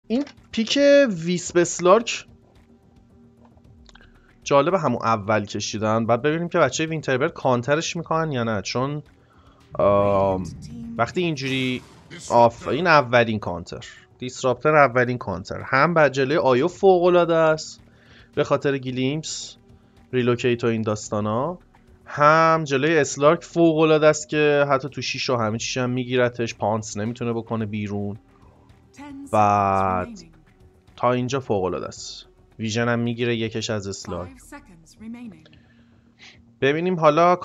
این پیک ویسپسلارک جالب، همون اول کشیدن. بعد ببینیم که بچه وینتربرگ کانترش میکنن یا نه، چون وقتی اینجوری این اولین کانتر دیسراپتر، اولین کانتر هم بر جلوی آیو فوق‌العاده است به خاطر گلیمس ریلوکیت و این داستانا، هم جلوی اسلارک فوق‌العاده است که حتی تو شیش و همه چیش هم میگیرتش، پانس نمیتونه بکنه بیرون. بعد تا اینجا فوق‌العاده است، ویژن هم میگیره یکش از اسلارک. ببینیم حالا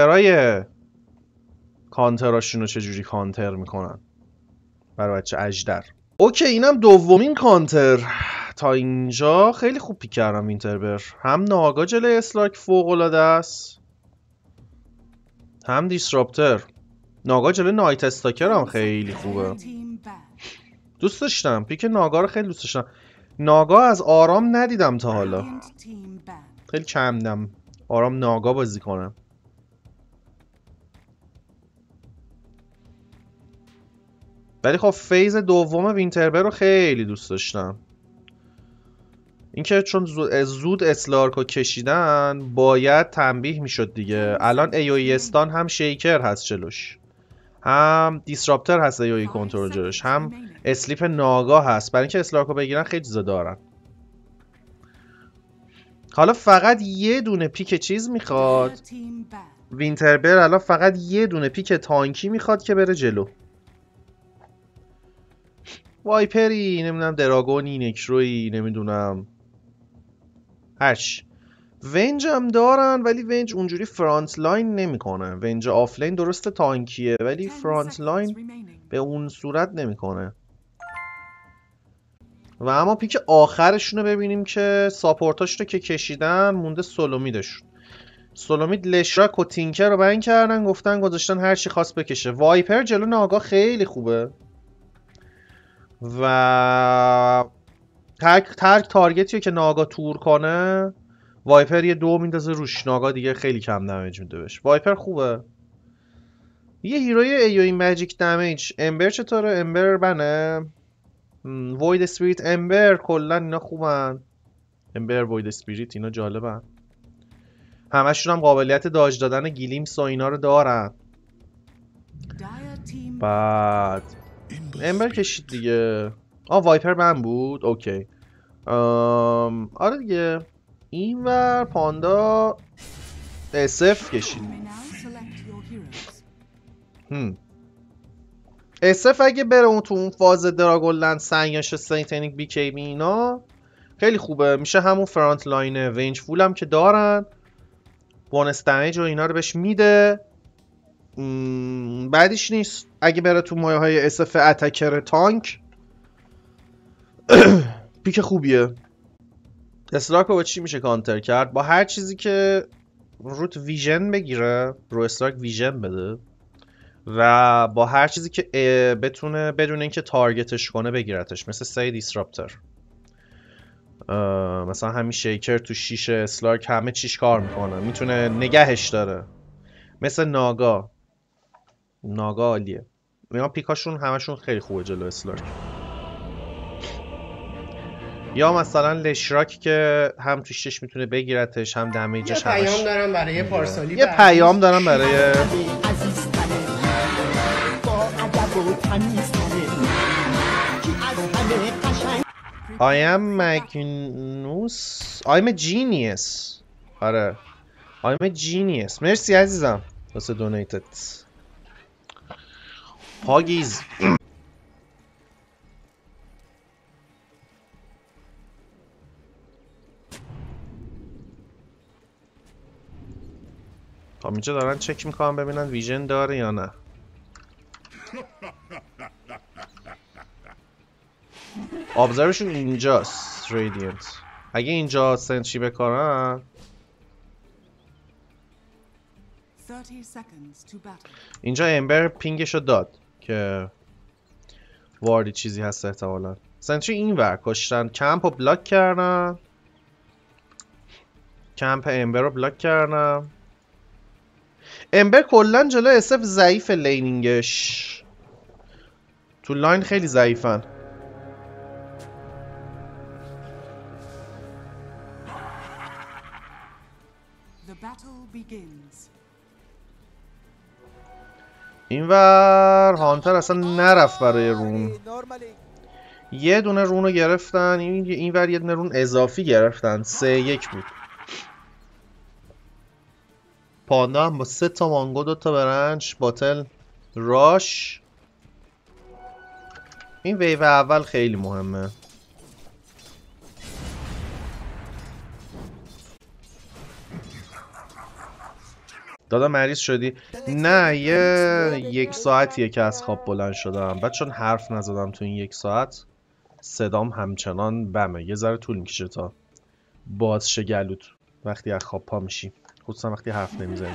کانتراشونو چجوری کانتر میکنن برای بچه اژدر. اوکی، اینم دومین کانتر. تا اینجا خیلی خوب پیک کردم وینتربر. هم ناگا جلوی اسلارک فوق‌العاده است، هم دیسراپتر. ناگا جلوی نایت استاکر هم خیلی خوبه. دوست داشتم پیک ناگا رو، خیلی دوست داشتم. ناگا از آرام ندیدم تا حالا، خیلی کم دیدم آرام ناگا بازی کنم. ولی خب فیز دوم وینتربر رو خیلی دوست داشتم. اینکه چون زود اسلارک رو کشیدن باید تنبیه میشد دیگه. الان ایوی استان هم شیکر هست جلوش، هم دیسراپتر هست ایوی کنترل جلوش، هم اسلیپ ناگا هست. برای اینکه اسلارک رو بگیرن خیلی چیزا دارن. حالا فقط یه دونه پیک چیز میخواد وینتربر، الان فقط یه دونه پیک تانکی میخواد که بره جلو. وایپری، نمیدونم دراگونی، نکروی، نمیدونم هرچی. ونج هم دارن ولی ونج اونجوری فرانت لاین نمیکنه. ونج آفلین درسته تانکیه ولی فرانت لاین به اون صورت نمیکنه. و اما پیک آخرشون رو ببینیم که ساپورتاش رو که کشیدن مونده سولومیدشون. سولومید لشراک و تینکر رو بند کردن، گفتن گذاشتن هر چی خواست بکشه. وایپر جلو ناگا خیلی خوبه و ترک تارگتی که ناگا تور کنه وایپر یه دو میندازه روش، ناگا دیگه خیلی کم دمیج میده بهش. وایپر خوبه، یه هیروی ایوی ماجیک دمیج. امبر چطوره؟ امبر بنه وید اسپریت امبر، کلا اینا خوبن. امبر وید اسپریت اینا جالبن، همشون هم قابلیت داج دادن گلیمس و اینا رو دارن. بعد امبر کشید دیگه. وایپر من بود، اوکی. آره دیگه. اینور پاندا SF کشید. SF اگه بره اون تو اون فاز دراگولند سنگش سیتنیک بی کی بی اینا خیلی خوبه، میشه همون فرانت لاین. ونج فول هم که دارن، بونس دمیج و اینا رو بهش میده. بعدش نیست اگه بره تو مایه های SF اتکر تانک پیک خوبیه. اسلاک رو با چی میشه کانتر کرد؟ با هر چیزی که روت ویژن بگیره، رو اسلاک ویژن بده و با هر چیزی که بتونه بدون اینکه تارگتش کنه بگیرتش، مثل سی دیسراپتر، مثلا همین شیکر تو شیش اسلاک همه چیش کار میکنه، میتونه نگهش داره. مثل ناگا عالیه. اینا پیکاشون همشون خیلی خوبه جلو اسلاک. یا مثلا لشراک که هم تو شش میتونه بگیرتش، هم دمیجش همش. پیام دارم برای پارسالی. یه پیام دارم برای I am Magnus. I'm a genius. آره I'm a genius. مرسی عزیزم واسه دونیتت. هاگیز اینجا دارن چک میکنن ببینن ویژن داره یا نه. ابزارشون اینجاست، رادینت. اگه اینجا سنتری بکنن، اینجا امبر پینگشو داد که واردی چیزی هست احتمالا. سنتری این ور کشتن، کمپ رو بلاک کردن، کمپ امبر رو بلاک کردن. امبر کلن جلو اسف ضعیف، لینینگش تو لاین خیلی ضعیفن. اینور هانتر اصلا نرفت برای رون. یه دونه رون رو گرفتن. اینور یه دونه رون اضافی گرفتن. 3-1 بود. پاندا هم با 3 تا مانگو 2 تا برنج باتل راش. این ویو اول خیلی مهمه. دادا مریض شدی؟ نه یک ساعتیه که از خواب بلند شدم. بعد چون حرف نزدم تو این 1 ساعت صدام همچنان بمه. یه ذره طول میکشه تا باز شه گلوت وقتی از خواب پا میشی، خصوصا وقتی حرف نمیزنی.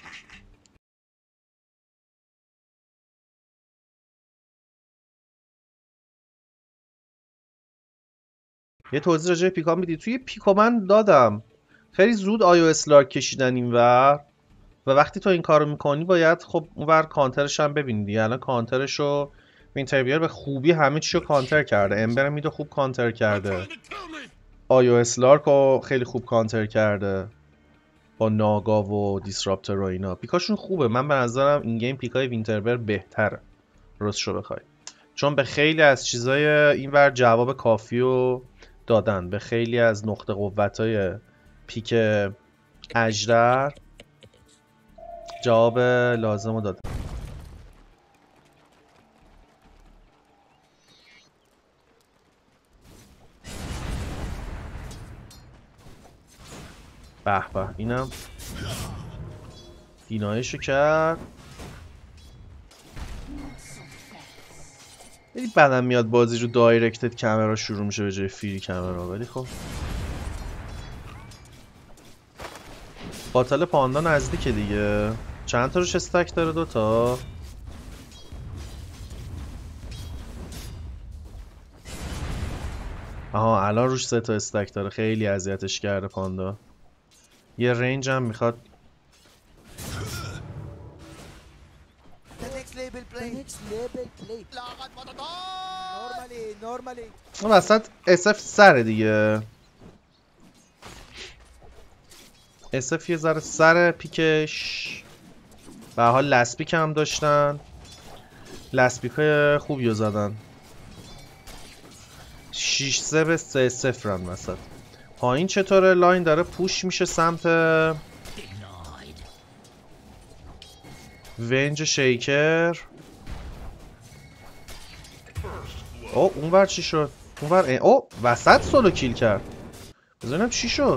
یه توضیح راجع به پیکا میدی؟ توی پیکا من دادم خیلی زود آیو اسلارک کشیدن اینور و وقتی تو این کارو میکنی باید خب اونور کانترش هم ببینی دیگه. الان کانترشو وینتر به خوبی همه چیشو کانتر کرده. امبر میدو خوب کانتر کرده. آیو اسلارک رو خیلی خوب کانتر کرده با ناگا و دیسراپتر و اینا. پیکاشون خوبه. من به نظرم این گیم پیکای وینتربر بهتره راستشو بخوای، چون به خیلی از چیزای اینور جواب کافی رو دادن. به خیلی از نقطه قوتای پیک اجدر جواب لازم رو دادن. به به اینم دینایشو کرد. خیلی بدم میاد بازی رو دایرکتد کامرا شروع میشه به جای فری کامرا، ولی خب باتل پاندا نزدیکه دیگه. چند تا روش استک داره؟ 2 تا. آها الان روش 3 تا استک داره. خیلی اذیتش کرده پاندا. یه رنج هم میخواد. اون وسط SF سره دیگه. SF یه ذره سر پیکش. به حال لسپیک هم داشتن. لسپیک های خوبی رو زدن. 6-3 به 3-0 هم وسط. پایین چطوره؟ لاین داره پوش میشه سمت ونج شیکر. او اونور چی شد؟ اونور او وسط سولو کیل کرد. بزنم چی شد؟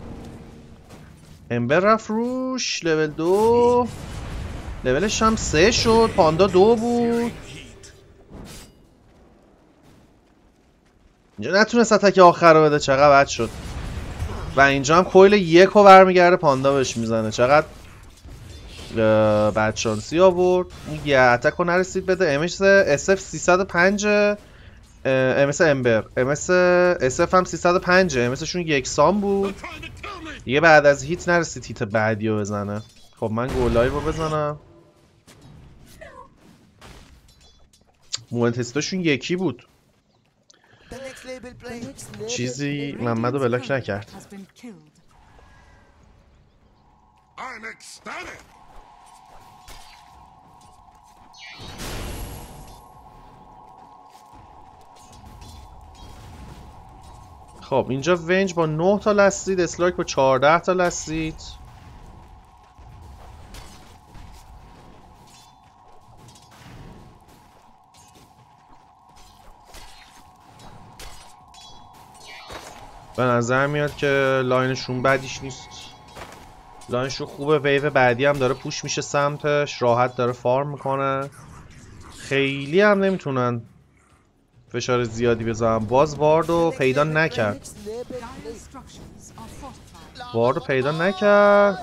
امبر رفت روش. لول 2 لولش هم 3 شد. پاندا 2 بود. اینجا نتونست اتک آخر رو بده. چقدر بد شد. و اینجا هم کویل 1 رو برمیگرده پاندا بهش میزنه. چقدر بدشانسی آورد. یه اتک رو نرسید بده. MS SF 305 MS امبر. MS SF هم 305. MS شون یکسان بود. دیگه بعد از هیت نرسید هیت بعدی رو بزنه. خب من گولای رو بزنم. مومنتستاشون یکی بود. چیزی محمد رو بلاک نکرد. خب اینجا ونج با 9 تا لستید. اسلاک با 14 تا لستید. به نظر میاد که لاینشون بدیش نیست. لاینشون خوبه. ویو بعدی هم داره پوش میشه سمتش. راحت داره فارم میکنه. خیلی هم نمیتونن فشار زیادی بزنن. باز واردو پیدا نکرد. واردو پیدا نکرد.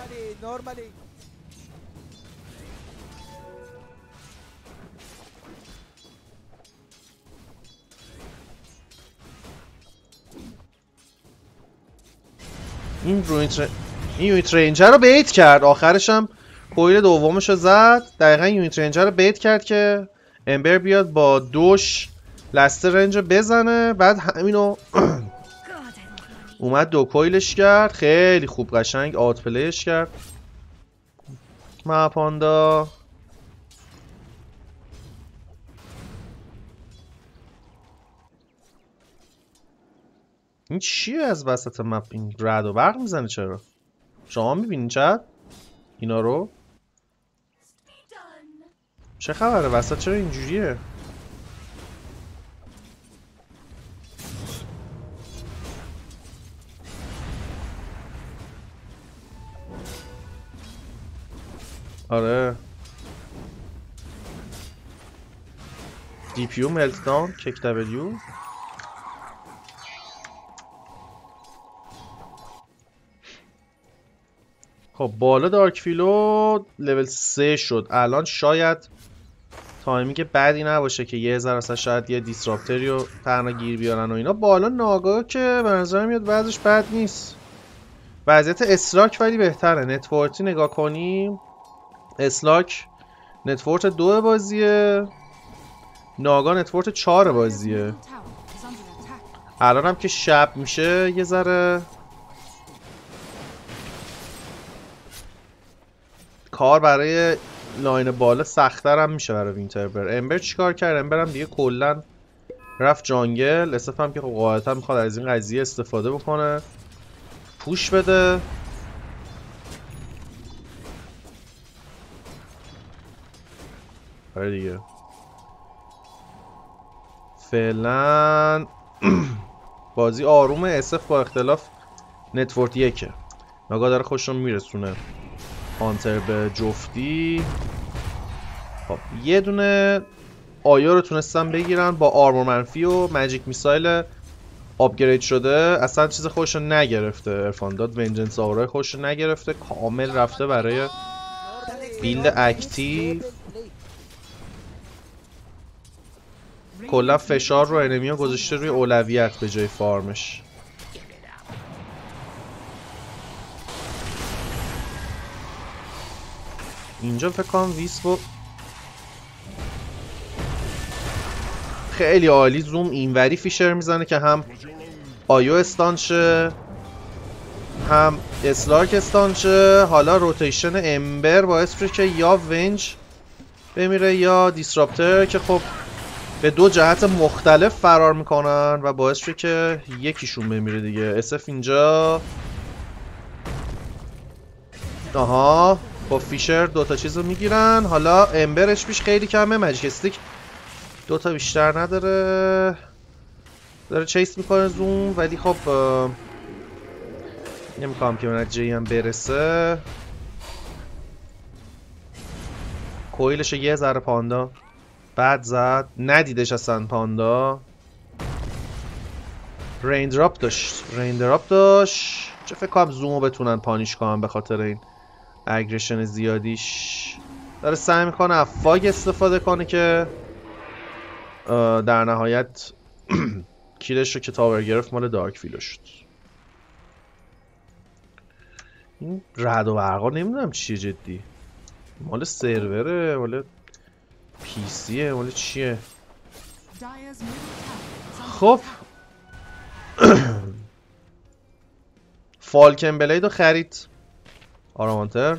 این یونیت رینجر رو بیت کرد. آخرش هم کویل دومش رو زد. دقیقا یونیت رینجر رو بیت کرد که امبر بیاد با دوش لستر رنج رو بزنه. بعد همینو اومد دو کویلش کرد، خیلی خوب قشنگ آوت پلیش کرد پاندا. این چیه از وسط مپ این رعد و برق میزنه؟ چرا شما میبینین چت اینا رو؟ چه خبره وسط چرا اینجوریه؟ آره DPU meltdown kick W. خب بالا دارک فیلو لول 3 شد. الان شاید تایمینگ بدی نباشه که یه ذره اصلا شاید یه دیسراپتری رو تنها گیر بیارن و اینا. بالا ناگاه که به نظر میاد وضعش بد نیست. وضعیت اسلاک ولی بهتره. نتورکی نگاه کنیم، اسلاک نتورک 2 بازیه، ناگاه نتورک 4 بازیه. الان هم که شب میشه یه ذره کار برای لاین بالا سخت‌تر هم میشه برای وینتربر. امبر چیکار کرد؟ امبر هم دیگه کلا رفت جانگل. اسف هم که خب قاعدتا میخواد از این قضیه استفاده بکنه، پوش بده. آره دیگه فعلا بازی آرومه. اسف با اختلاف نتورک یکه، ناگاه داره خوشم میرسونه هانتر به جفتی. خب یه دونه آیا رو تونستم بگیرن با آرمور منفی و ماجیک میسایل آپگرید شده. اصلا چیز خوشو نگرفته عرفان داد، ونجنس آورای خوشو نگرفته، کامل رفته برای بیلد اکتیو. کلا فشار رو انمیا گذاشته روی اولویت به جای فارمش. اینجا فکر کنم ویسپو خیلی عالی زوم اینوری فیشر میزنه که هم آیو استان شه هم اسلاک استان شه. حالا روتیشن امبر باعث میشه که یا ونج بمیره یا دیسراپتر که خب به دو جهت مختلف فرار میکنن و باعث میشه که یکیشون بمیره دیگه. اسف اینجا آها با فیشر دوتا چیز رو میگیرن. حالا امبرش پیش خیلی کمه، ماجیک استیک دوتا بیشتر نداره، داره چیس میکنه زوم، ولی خب نمیخوام که به نتیجه هم برسه. کویلش یه ذره پاندا بد زد، ندیدش اصلا پاندا. ریندراپ داشت چه فکر کنم زومو بتونن پانیش کنن به خاطر این اگریشن زیادیش. داره سعی میکنه از فاگ استفاده کنه که در نهایت کیلش رو که تاور گرفت مال دارک فیلو شد. این رعد و برقا نمیدونم چیه جدی، مال سروره مال پی سیه مال چیه. خب فالکن بلید رو خرید آرامانتر.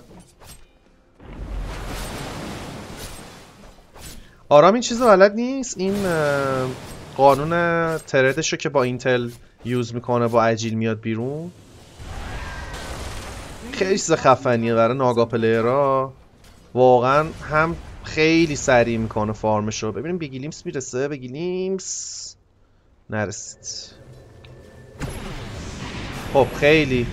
آرام این چیز رو بلد نیست، این قانون تردش رو که با اینتل یوز میکنه با اجیل میاد بیرون. خیلی چیز خفنیه برای ناگا پلیرها واقعا، هم خیلی سریع میکنه فارمش رو. ببینیم به گلیمس میرسه، به گلیمس نرسید. خب خیلی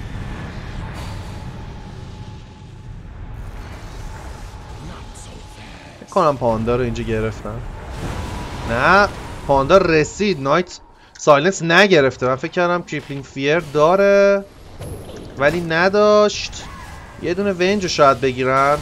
کنم پاندا رو اینجا گرفتم. نه پاندا رسید، نایت سایلنس نگرفته. من فکر کردم کریپلینگ فیر داره ولی نداشت. یه دونه ونج رو شاید بگیرن.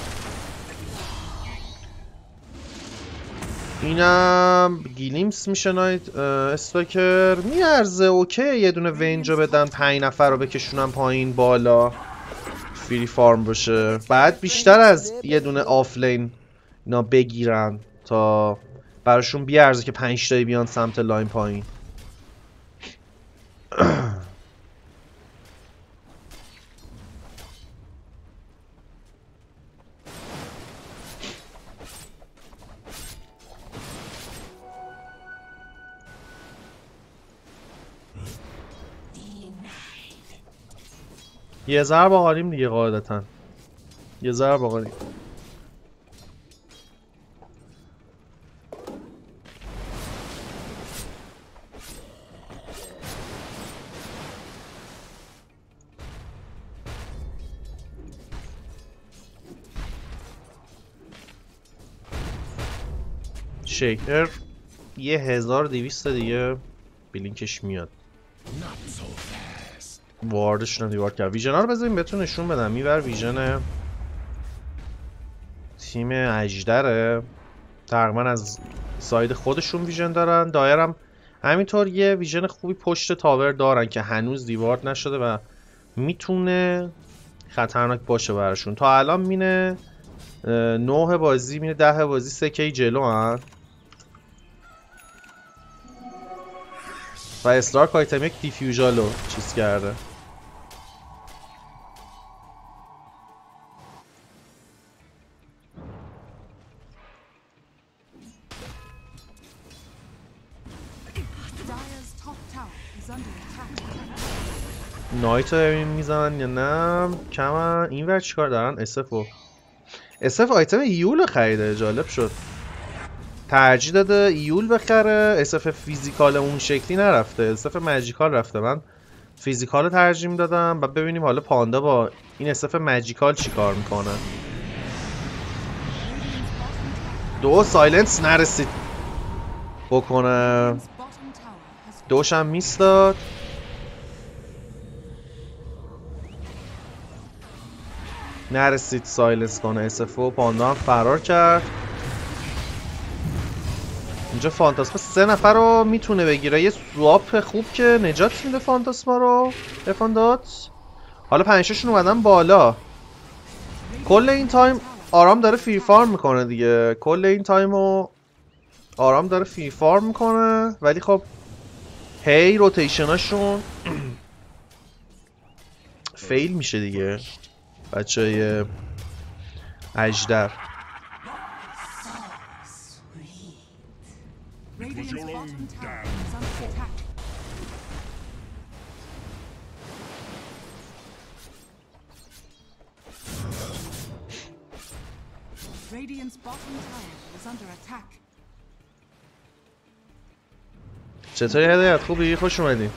اینم گلیمس میشه نایت استاکر میارزه. اوکی یه دونه ونج رو بدن 5 نفر رو بکشونن پایین بالا فری فارم باشه. بعد بیشتر از یه دونه آفلین اینا بگیرن تا براشون بیارزه که 5 تایی بیان سمت لاین پایین. یه ضرب آقاریم دیگه قاعدتا. یه ضرب آقاریم. شیکر 1200 دیگه بلینکش میاد. واردشون رو دیوارد کرد. ویژن ها رو بذاریم بهتون نشون بدم. میبر ویژن تیم اجدره، تقریبا از ساید خودشون ویژن دارن. دایرم همینطور یه ویژن خوبی پشت تاور دارن که هنوز دیوارد نشده و میتونه خطرناک باشه براشون. تا الان مینه 9 بازی، مینه 10 بازی 3 کی جلو هن و استارک آیتم یک دیفیوژالو چیز کرده. نایت رو میزنن یا نه؟ کمن. این ور چیکار دارن؟ اسف آیتم یول خریده. جالب شد. ترجیح داده یول بخره. اسف فیزیکال اون شکلی نرفته، اسف ماجیکال رفته. من فیزیکال رو ترجیح دادم و ببینیم حالا پاندا با این اسف ماجیکال چیکار میکنه. دو سایلنس نرسید بکنه، دوشم میس داد. نرسید سایلنس کنه اسفو. پاندا هم فرار کرد. اینجا فانتاسما 3 نفر رو میتونه بگیره. یه سواپ خوب که نجات میده فانتاسما رو. فاندات حالا 5 شون اومدن بالا. کل این تایم آرام داره فری فارم میکنه دیگه. کل این تایمو آرام داره فری فارم میکنه، ولی خب هی روتیشناشون فیل میشه دیگه. بچه‌های اجدر چطوری هدایت؟ خوبی؟ خوش اومدی.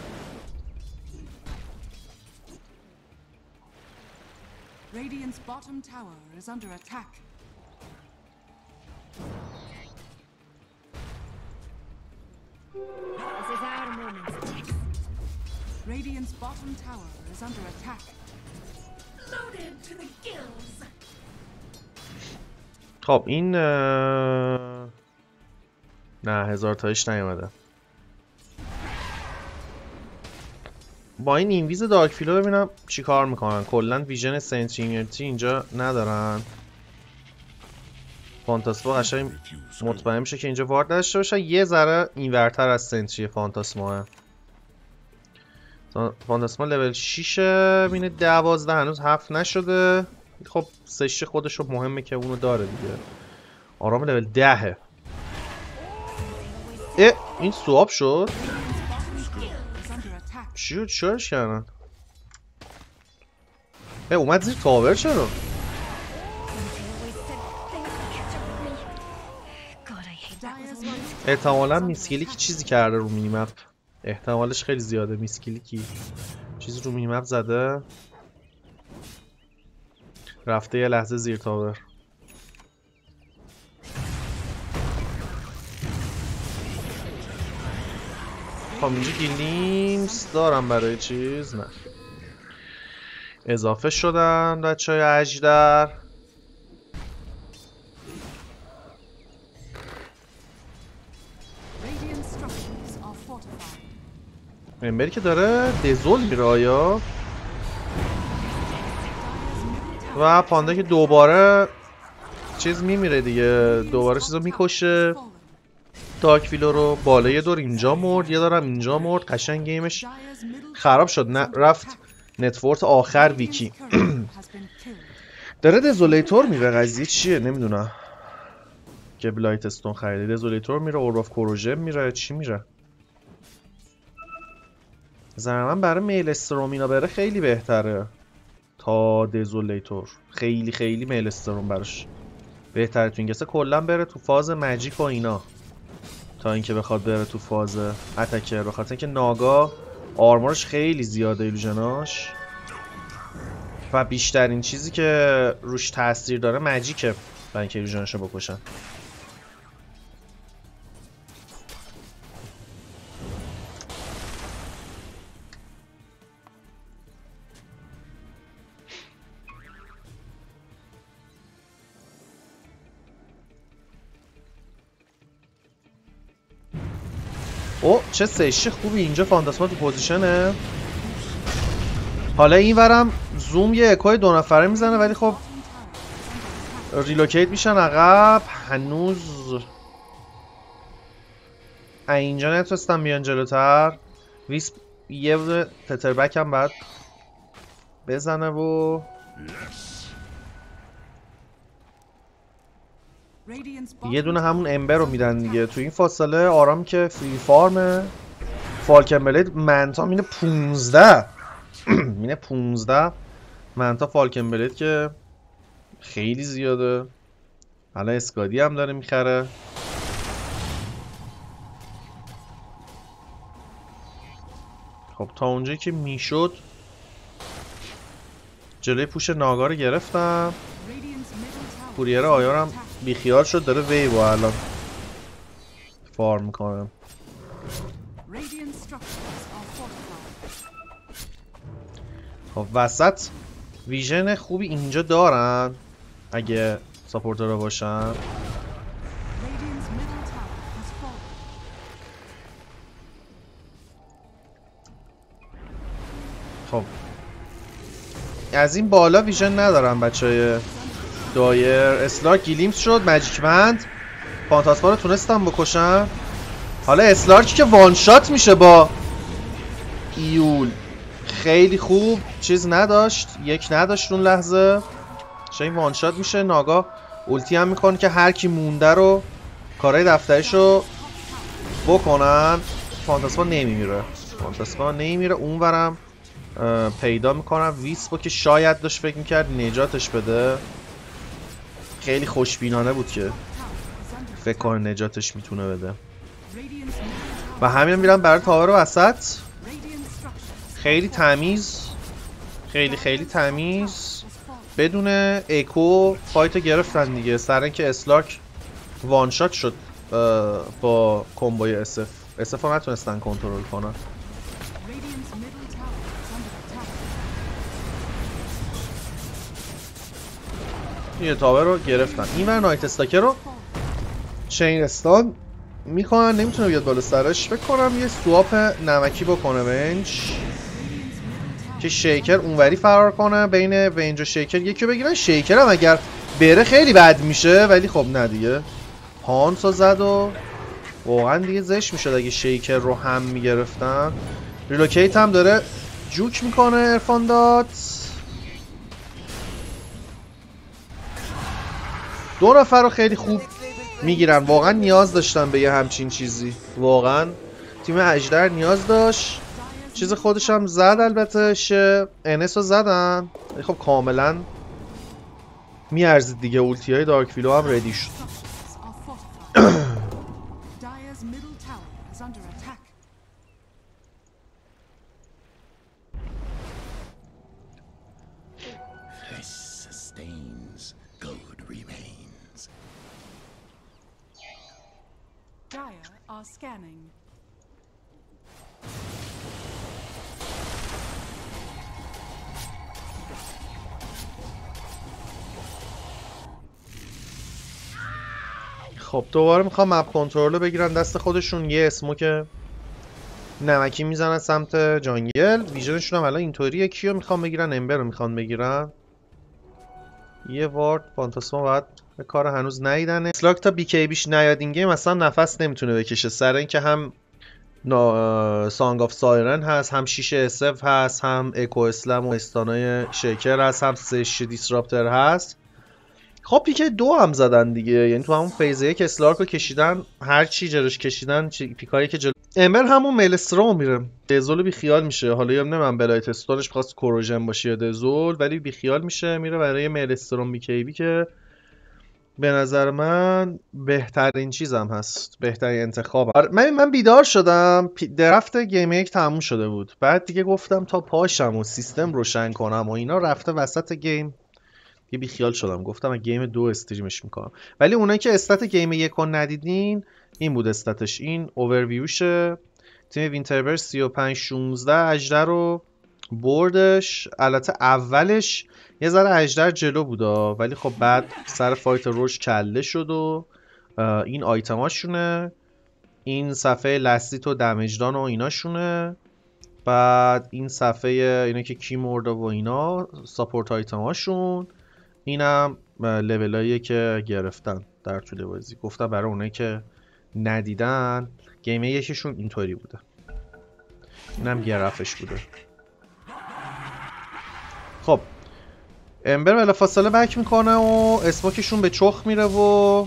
Radiant's bottom tower is under attack. This is our moment. Radiant's bottom tower is under attack. Loaded to the gills. خب این نه 1000 تایش نیومده. با این اینویز دارک فیلو ببینم چی کار میکنن. کلا ویژن سنتریمیتی اینجا ندارن. فانتاسما قشنگ مطمئن میشه که اینجا وارد داشته باشه. یه ذره اینورتر از سنتری فانتاسما. فانتاسما لول 6 مینه 12 هنوز 7 نشده. خب سشت خودش رو مهمه که اونو داره دیگه. آرام لول 10. این سواب شد. چی چرش کردن؟ اومد زیر تاور چرا؟ احتمالا میسکلیکی چیزی کرده رو مینیمپ. احتمالش خیلی زیاده میسکلیکی چیزی رو مینیمپ زده رفته یه لحظه زیر تاور. خب اینجا گیلیمز دارم برای چیز؟ نه. اضافه شدن بچه های اجدر. امبری که داره دزول میره آیا؟ و پاندا که دوباره چیز میمیره دیگه. دوباره چیز رو میکشه. دارک فیلو رو بالا یه دور اینجا مرد، یه دورم اینجا مرد. قشنگ گیمش خراب شد. نه رفت نتورت آخر ویکی. داره دزولیتور میره. قضیه چیه نمیدونم. که بلایت استون خریده. دزولیتور میره، اوراف کوروژن میره، چی میره؟ زمان برای میل استرومینا بره خیلی بهتره. تا دزولیتور خیلی خیلی میلسترون براش بهتره تو این گسه کلا بره تو فاز ماجیک و اینا تا اینکه بخواد بره تو فاز اتکر، بخاطر اینکه ناگا آرمورش خیلی زیاده ایلوژناش و بیشترین چیزی که روش تاثیر داره ماجیکه برای اینکه ایلوژناشو بکشن. او چه سشی خوبی اینجا فانتاسما تو پوزیشنه. حالا اینورم زوم یه اکوی 2 نفره میزنه ولی خب ریلوکیت میشن عقب. هنوز اینجا نتونستم بیان جلوتر. ویسپ یه تتربک هم بعد بزنه و یه دونه همون امبر رو میدن دیگه. تو این فاصله آرام که فری فارمه. فالکن بلید منتا مینه 15 مینه 15 منتا فالکن بلید که خیلی زیاده. حالا اسکادی هم داره میخره. خب تا اونجایی که میشد جلوی پوش ناگا رو گرفتم. کوریر آیارم بیخیال شد، داره ویو الان فارم میکنم. خب وسط ویژن خوبی اینجا دارن اگه ساپورتر رو باشن. خب از این بالا ویژن ندارن بچهای دایر. اسلارک گیلیمز شد، ماجیک بند فانتاسما رو تونستم بکشن. حالا اسلارکی که وان شات میشه با ایول خیلی خوب. چیز نداشت، یک نداشت اون لحظه شاید وان شات میشه. ناگا اولتی هم میکنه که هر کی مونده رو کارهای دفتریشو بکنن. فانتاسما نمیمیره، فانتاسما نمیمیره. اونورم پیدا میکنم ویسپو که شاید داشت فکر میکرد نجاتش بده. خیلی خوشبینانه بود که فکر کنه نجاتش میتونه بده و همین میرم برای تاور وسط. خیلی تمیز، خیلی خیلی تمیز بدون اکو فایتو گرفتن دیگه. سر اینکه اسلارک وان شات شد با کمبوی اسف رو نتونستن کنترل کنن. یه تاور رو گرفتن. این ور نایت استاکر رو چین استان میکنن، نمیتونه بیاد بالا سرش. فکر کنم یه سواپ نمکی بکنه ونج که شیکر اونوری فرار کنه. بین ونج و شیکر یکی رو بگیرن. شیکر هم اگر بره خیلی بد میشه ولی خب نه دیگه هانس رو زد و واقعا دیگه زشت میشد اگه شیکر رو هم میگرفتن. ریلوکیت هم داره جوک میکنه. ارفان داد 2 نفر رو خیلی خوب میگیرن. واقعا نیاز داشتن به یه همچین چیزی. واقعا تیم اجدر نیاز داشت. چیز خودش هم زد البته. انس رو زدن. خب کاملا میارزید دیگه. اولتی های دارک ویلو هم ردی شد. Scanning. خب دوباره میخوام مپ کنترل رو بگیرن دست خودشون. یه اسموک نمکی میزنن سمت جانگل. ویژنشون هم الان اینطوریه. کیو میخوام بگیرن؟ امبر رو میخوان بگیرن. یه وارد فانتاسما باید به کار هنوز نیدن. اسلاک تا بی کی بیش نیاد این گیم اصلا نفس نمیتونه بکشه. سر اینکه هم سانگ آف سایرن هست، هم شیشه اسف هست، هم اکو اسلم و استانای شیکر هست، هم سش دیسراپتر هست. خب پیک 2 هم زدن دیگه. یعنی تو همون فیز 1 اسلارک رو کشیدن. هر چی جلوش کشیدن پیکایی که امبر همون ملسترام میره، دزول بی خیال میشه. حالا یا نمیدونم بلایت استونش می‌خواست کروژن باشه یا دزول، ولی بی خیال میشه میره برای ملسترام بیکیبی که به نظر من بهترین چیزم هست، بهترین انتخابم. من بیدار شدم درفت گیم 1 تموم شده بود، بعد دیگه گفتم تا پاشم و سیستم روشن کنم و اینا، رفته وسط گیم یه بی خیال شدم، گفتم از گیم 2 استریمش میکنم. ولی اونایی که استات گیم 1 رو ندیدین، این بود استاتش، این اوورویوشه. تیم وینتربر 35-16 اجدر رو بردش. البته اولش یه ذره اجدر جلو بودا، ولی خب بعد سر فایت روش کله شد و این آیتماشونه، این صفحه لستیت و دمجدان و ایناشونه، بعد این صفحه اینا که کی مرده و اینا ساپورت آیتماشون، اینم لولاییه که گرفتن در طول بازی. گفتم برای اونایی که ندیدن گیم یکیشون اینطوری بوده، اینم گرفش بوده. خب امبر بلافاصله بک میکنه و اسموکشون به چخ میره و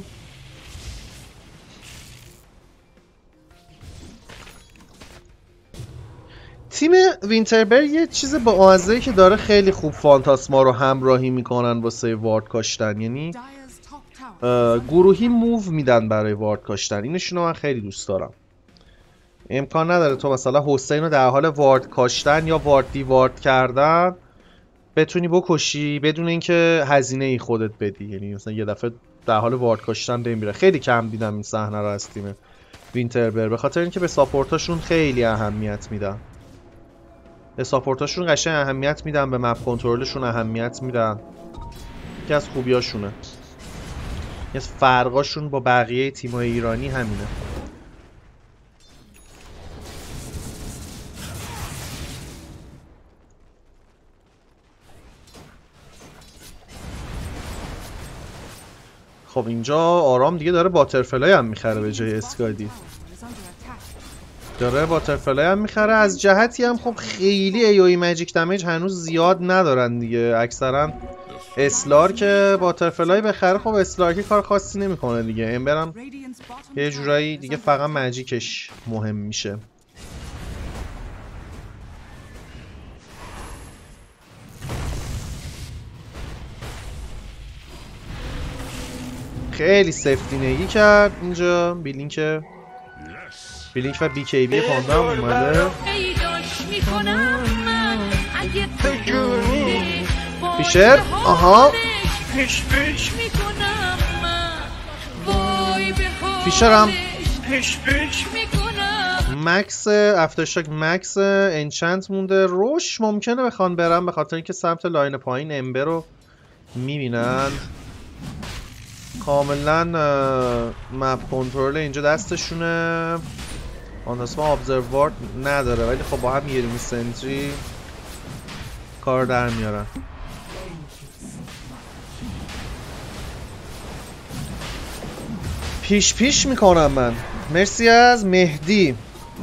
تیم وینتربر یه چیز با آزهی که داره، خیلی خوب فانتاسما رو همراهی میکنن واسه وارد کاشتن، یعنی گروهی موو میدن برای وارد کاشتن. اینشونو من خیلی دوست دارم. امکان نداره تو مثلا حسین رو در حال وارد کاشتن یا وارد دیوارد کردن بتونی بکشی بدون اینکه هزینه ای خودت بدی، یعنی مثلا یه دفعه در حال وارد کاشتن نمیره. خیلی کم دیدم این صحنه رو از تیم وینتربر، به خاطر اینکه به ساپورتاشون خیلی اهمیت میدن. به ساپورتاشون قشنگ اهمیت میدن، به مپ کنترلشون اهمیت میدن. یکی از خوبیاشونه، یکی از فرقاشون با بقیه تیم‌های ایرانی همینه. خب اینجا آرام دیگه داره باترفلای هم میخره به جای اسکادی، داره باترفلای هم میخره. از جهتی هم خب خیلی ایوی ماجیک دمیج هنوز زیاد ندارن دیگه، اکثرا اسلار که باترفلای بخره، خب اسلار که کار خاصی نمیکنه دیگه. امبرم یه جورایی دیگه فقط ماجیکش مهم میشه. خیلی سفتینگی کرد اینجا. بیلینک و بیکیبی پاندا هم اومده. فیشر آها فیشر هم مکس افترشاک مکس انچنت مونده. روش ممکنه بخوان برن به خاطر اینکه سمت لاین پایین امبر رو میبینن. کاملا مپ کنترل اینجا دستشونه. فانتاسما ابزروارد نداره، ولی خب با هم یه دونه سنتری کار در میارن. پیش میکنم من. مرسی از مهدی.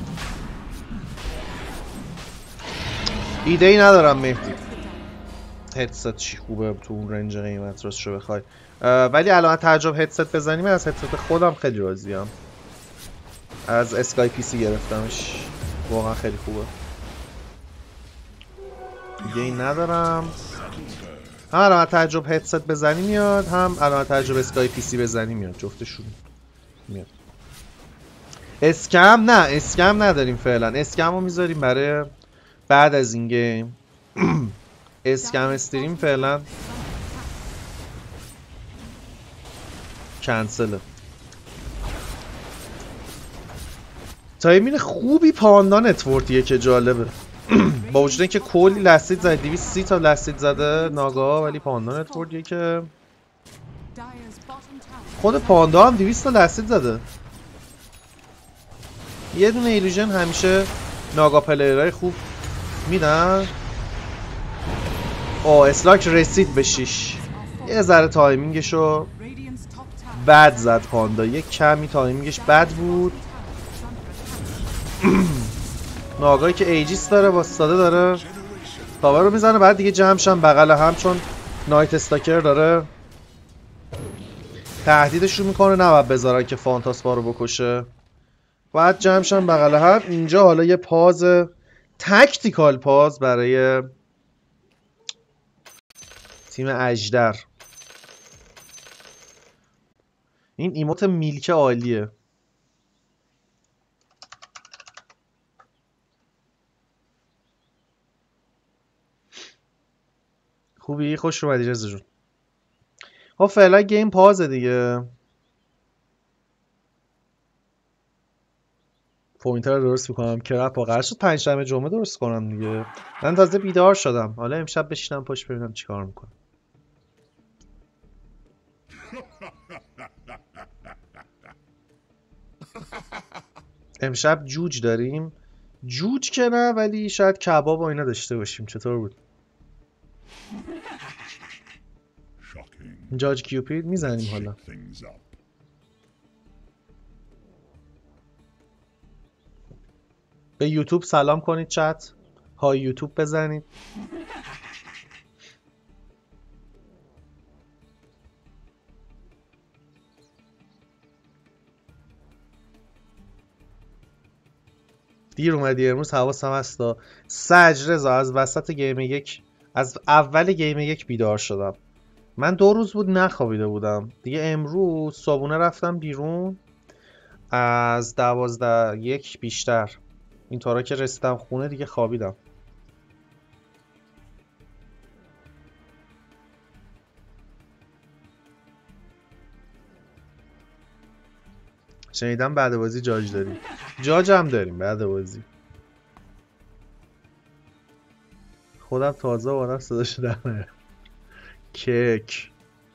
ایده ای ندارم مهدی هدست چی خوبه تو اون رنج قیمت راستشو بخوای، ولی الان تعجب هدست بزنیم. از هدست خودم خیلی راضیم، از اسکای پی سی گرفتمش، واقعا خیلی خوبه. دیگه این ندارم. هم الان تعجب هدست بزنی میاد، هم الان تعجب اسکای پی سی بزنی میاد، جفتشون میاد. اسکم نه، اسکم نداریم فعلا. اسکم رو میذاریم برای بعد از این گیم. اسکم استریم فعلا کنسله. تایمین خوبی پاندا نتورتیه که جالبه. با وجود اینکه کلی لستید زده، 230 تا لستید زده ناگا، ولی پاندا نتورتیه که خود پاندا هم 200 تا لستید زده. یه دونه ایلوژن همیشه ناگا پلیرهای خوب میدن. اسلاک رسید به 6. یه ذره تایمینگشو بد زد پاندا، یه کمی تایمینگش بد بود. ناگایی که ایجیس داره واسطاده داره تاور رو میزنه، بعد دیگه جمعشم بغل هم، چون نایت استاکر داره تهدیدشون میکنه نباید بذارن که فانتاسما رو بکشه. بعد جمعشن بغل هم. اینجا حالا یه پاز تکتیکال پاز برای تیم اژدر. این ایموت میلک عالیه. خوبی؟ خوش اومدی رضا جون. خب فعلا گیم پازه دیگه. پوینتر رو درست میکنم. کرپ و قرار شد پنجشنبه جمعه درست کنم دیگه. من تازه بیدار شدم. حالا امشب بشینم پشت ببینم چیکار میکنم. امشب جوج داریم. جوج که نه، ولی شاید کباب و اینا داشته باشیم. چطور بود؟ جاج کیوپید میزنیم حالا. به یوتیوب سلام کنید چت. های یوتیوب بزنید. دیر اومدی امروز، حواسم هستا. سج رضا از وسط گیم یک، از اول گیم یک بیدار شدم. من 2 روز بود نخوابیده بودم دیگه. امروز صبحونه رفتم بیرون از 12:01 بیشتر. اینطورا که رسیدم خونه دیگه خوابیدم. شنیدم بعد بازی جاج داریم. جاج هم داریم بعد بازی. خودم تازه وارم صداش در نیارم. کیک.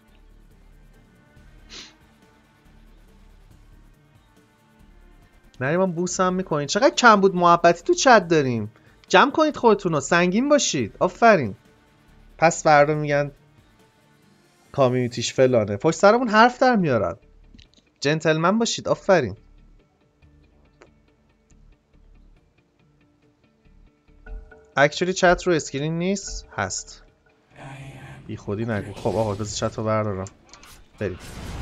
نریمان بوس هم میکنین. چقدر کم بود محبتی تو چت داریم. جمع کنید خودتونو، سنگین باشید. آفرین. پس فردا میگن کامیونیتیش فلانه، پشت سرمون حرف در میارن. جنتلمن باشید. آفرین. اکچولی چت رو اسکرین نیست. هست. بی خودی نگو. خب آقا بذار چت رو بردارم بریم.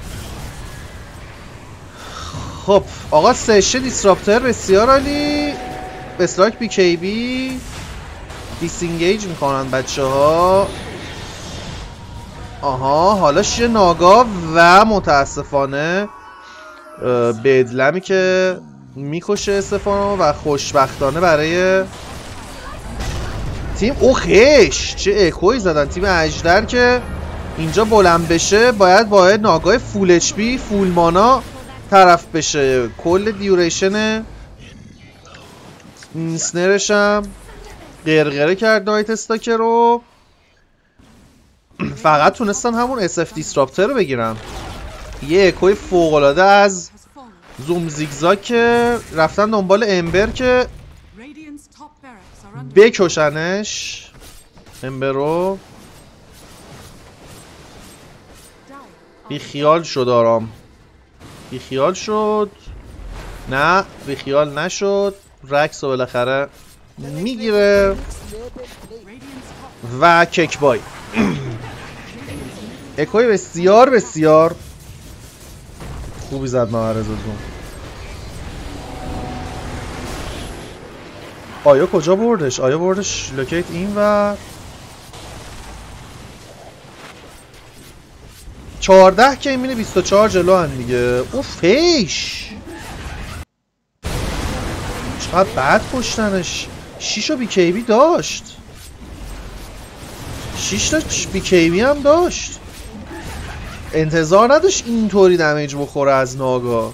خب آقا سشه دیسراپتر بسیار عالی. بسلاک بی کی بی دیسینگیج میکنن بچه ها. آها حالا شیه ناگا و متاسفانه بدلمی که میکشه استفانو و خوشبختانه برای تیم. او خش چه اکوی زدن تیم اژدر که اینجا بلند بشه باید ناگاه فول اچ پی فول مانا طرف بشه. کل دیوریشن اینسنرش هم قرقره کرد نایت استاکر رو. فقط تونستن همون SF دیسراپتر رو بگیرن. یه اکوی فوق‌العاده از زوم زیگزاگ که رفتن دنبال امبر که بکشنش. امبر رو بیخیال شد. آرام بیخیال شد. نه بیخیال نشد. رکس رو بالاخره میگیره و کیک بای. اکوی بسیار بسیار خوبی زد محمدرضا. آیا کجا بردش؟ آیا بردش لوکیت این و 14 که میره 24 جلو هم دیگه. اوف هیش چقدر بد کشتنش. 6 بی کی بی داشت. 6 تا بی کی بی هم داشت. انتظار نداشت اینطوری دمیج بخوره از ناگا.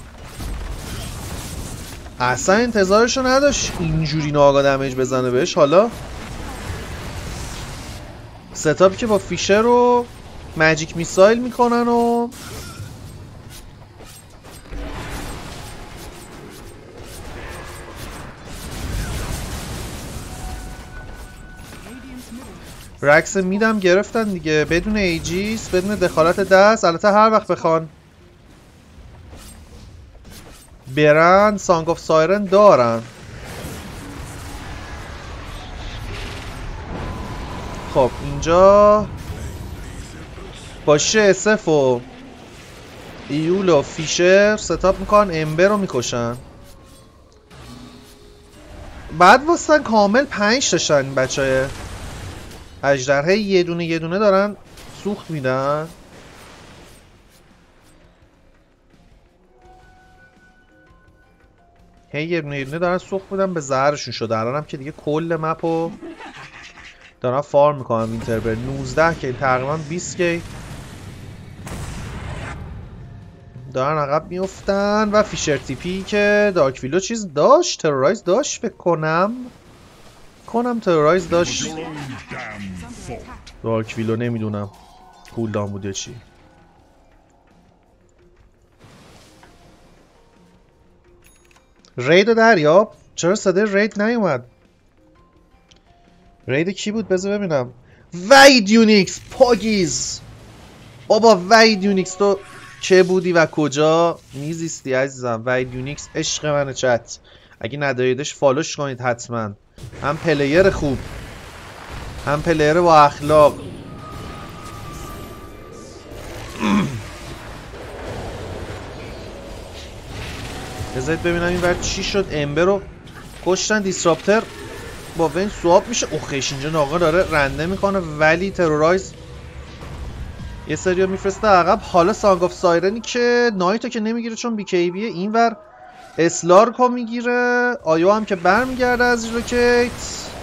اصلا انتظارشو نداشت اینجوری ناگا دمیج بزنه بهش. حالا ستاپی که با فیشر رو ماجیک میسایل میکنن و رکس میدم گرفتن دیگه بدون ایجیس بدون دخالت دست. البته هر وقت بخوان برن سانگ آف سایرن دارن. خب اینجا باشه اسف و ایول و فیشر ستاپ میکنن امبر رو میکشن. بعد واسن کامل 5 داشتن این بچه های اژدر، یه دونه یه دونه دارن سوخت میدن. یه دونه یه دونه دارن سوخت میدن به زهرشون شده. الان هم که دیگه کل مپو دارن فارم میکنن وینتربر. 19 که تقریبا 20 کی دارن عقب میفتن. و فیشر تیپی که دارک ویلو چیز داشت، ترورایز داشت بکنم ترورایز داشت. دارک ویلو نمیدونم کولدان بوده چی. رید دریاب چرا صدای رید نیومد؟ رید کی بود؟ بذار ببینم. وید یونیکس پاگیز. بابا وید یونیکس تو چه بودی و کجا میزیستی عزیزم؟ وید یونیکس عشق منه چت. اگه نداریدش فالوش کنید حتما. هم پلیر خوب هم پلیر با اخلاق. بذارید ببینم این ور چی شد. امبر رو کشتن. دیسراپتر با وین سواب میشه. اوخیش اینجا ناقا داره رنده میکنه ولی ترورایز یه سریو میفرسته عقب. حالا سانگ آف سایرنی که نایتو که نمیگیره چون بی کی بیه، اینور اسلارکو میگیره. آیو هم که برمیگرده از ریلوکیت.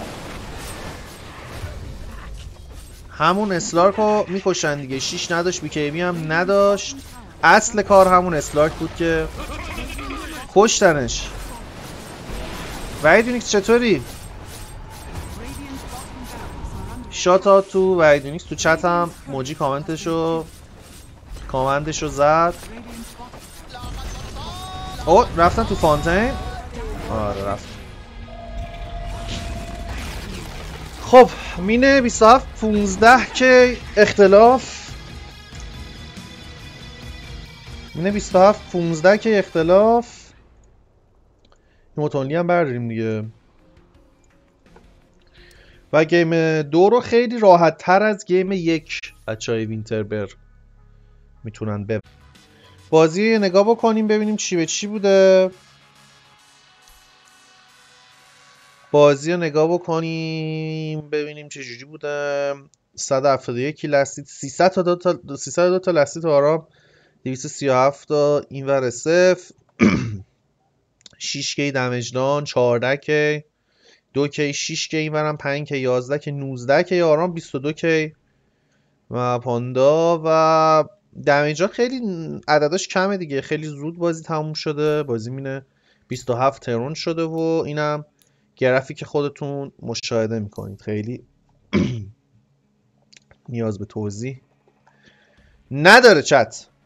همون اسلارکو میکشن دیگه. 6 نداشت، بی کی بی هم نداشت. اصل کار همون اسلارک بود که کشتنش. وید یونیکس چطوری؟ شات ها تو وید یونیکس. تو چت هم موجی کامنتشو زد. او رفتن تو فانتین. آره رفت. خب مینه 27 15 که اختلاف. مینه 27 15 که اختلاف. موتونلی هم برداریم دیگه. و گیم 2 رو خیلی راحت تر از گیم 1 بچهای وینتربر میتونن بازی نگاه بکنیم ببینیم چی به چی بوده. بازی رو نگاه بکنیم ببینیم چه جوری بوده. 171 لستید، 302 تا لستید آرام، 237 تا اینور اسف. 6 کی دمیج دان، 14 کی، 2 کی، 6 کی اینورم، 5 کی، 11 کی، 19 کی آرام، 22 کی و پاندا. و دمیج ها خیلی عدداش کمه دیگه. خیلی زود بازی تموم شده. بازی مینه 27 ترون شده و اینم گرافیک خودتون مشاهده میکنید. خیلی نیاز به توضیح نداره چت.